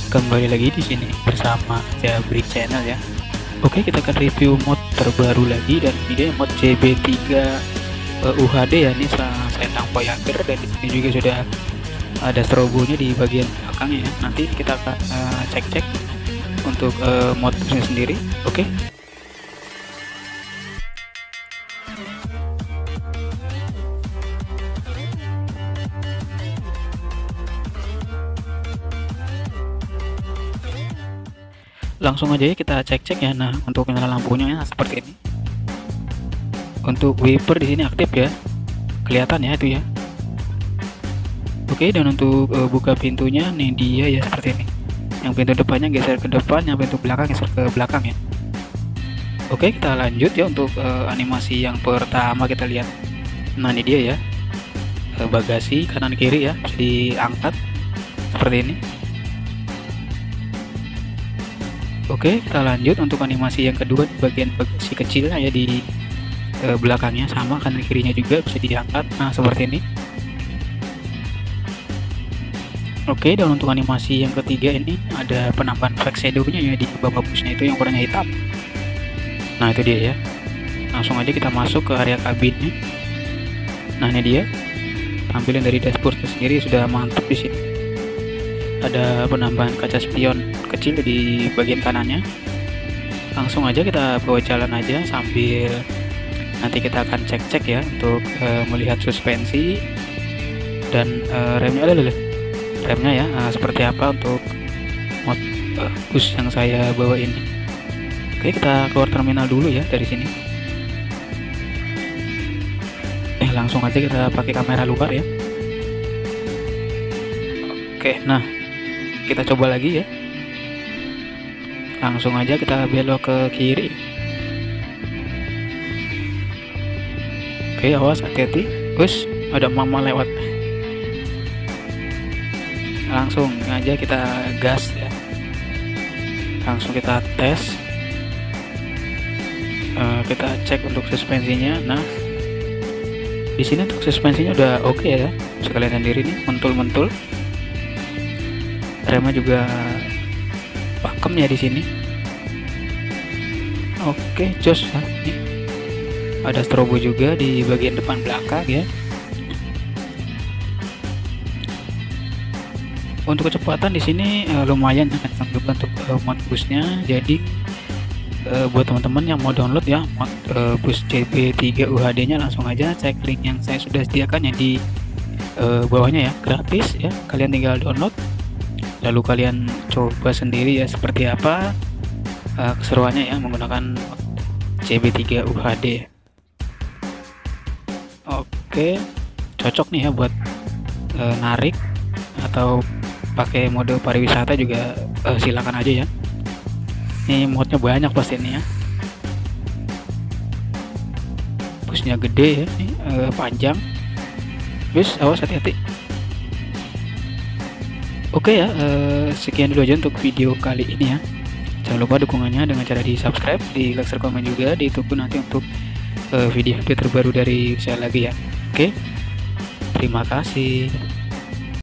Kembali lagi di sini bersama Jabrik Channel ya. Oke, kita akan review mod terbaru lagi, dan ini mod CB3 UHD ya. Ini selendang Voyager, dan di sini juga sudah ada strobonya di bagian belakangnya ya. Nanti kita akan cek-cek untuk modnya sendiri. Oke. Langsung aja ya kita cek-cek ya. Nah, untuk nyala lampunya ya seperti ini. Untuk wiper di sini aktif ya, kelihatan ya itu ya. Oke, dan untuk buka pintunya nih dia ya seperti ini. Yang pintu depannya geser ke depan, yang pintu belakang geser ke belakang ya. Oke, kita lanjut ya untuk animasi yang pertama kita lihat. Nah, ini dia ya, bagasi kanan kiri ya, bisa diangkat seperti ini. Oke, kita lanjut untuk animasi yang kedua di bagian bagasi kecilnya ya, di belakangnya sama, kanan kirinya juga bisa diangkat. Nah, seperti ini. Oke, dan untuk animasi yang ketiga ini ada penambahan fake shadow-nya ya di bawah busnya itu yang warnanya hitam. Nah, itu dia ya. Langsung aja kita masuk ke area kabinnya. Nah, ini dia. Tampilan dari dashboardnya sendiri sudah mantap di sini. Ada penambahan kaca spion kecil di bagian kanannya. Langsung aja kita bawa jalan aja sambil nanti kita akan cek-cek ya untuk melihat suspensi dan remnya remnya ya, seperti apa untuk mod bus yang saya bawa ini. Oke, kita keluar terminal dulu ya dari sini. Langsung aja kita pakai kamera luar ya. Oke, nah kita coba lagi ya. Langsung aja kita belok ke kiri. Oke, awas, hati-hati. Us, ada mama lewat. Langsung aja kita gas ya. Langsung kita tes. Kita cek untuk suspensinya. Nah, di sini untuk suspensinya udah oke ya. Bisa kalian sendiri nih, mentul-mentul. Remnya juga pakem ya di sini. Oke, jos ya. Nih, ada strobo juga di bagian depan belakang ya. Untuk kecepatan di sini lumayan kencang juga untuk mod busnya. Jadi buat teman-teman yang mau download ya mod bus CB3 UHD-nya, langsung aja cek link yang saya sudah sediakan ya di bawahnya ya, gratis ya. Kalian tinggal download, lalu kalian coba sendiri ya seperti apa keseruannya ya menggunakan CB3 UHD. Oke, cocok nih ya buat narik atau pakai mode pariwisata juga, silakan aja ya. Ini modnya banyak pasti ini ya. Busnya gede ya, ini panjang. Terus awas, hati-hati. Oke ya, sekian dulu aja untuk video kali ini ya. Jangan lupa dukungannya dengan cara di subscribe, di like, share, komen juga. Ditunggu nanti untuk video-video terbaru dari saya lagi ya. Oke, terima kasih.